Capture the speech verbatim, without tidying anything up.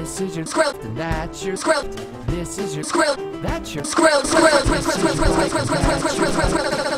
This is your Squirrel. then that's your Squirrel. This is your Squirrel. That's your Squirrel, squirrel, squirrel, squirrel, squirrel, squirrel, squirrel, squirrel, squirrel, squirrel, squirrel, squirrel,